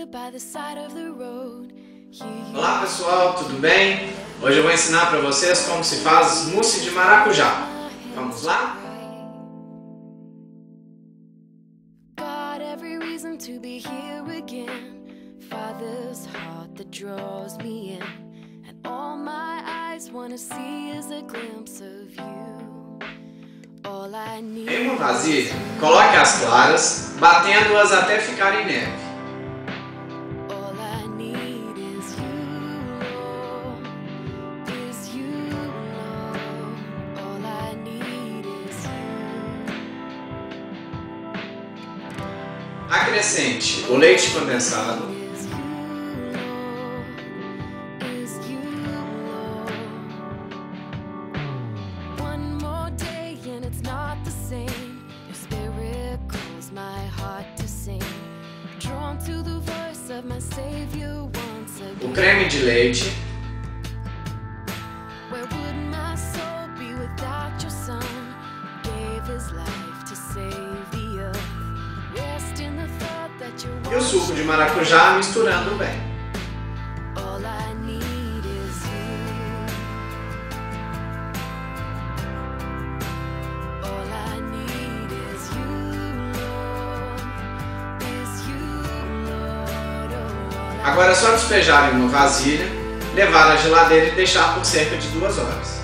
Olá pessoal, tudo bem? Hoje eu vou ensinar para vocês como se faz mousse de maracujá. Vamos lá? Em uma vasilha, coloque as claras, batendo-as até ficarem neve. Acrescente o leite condensado, o creme de leite, e o suco de maracujá misturando bem. Agora é só despejar em uma vasilha, levar à geladeira e deixar por cerca de 2 horas.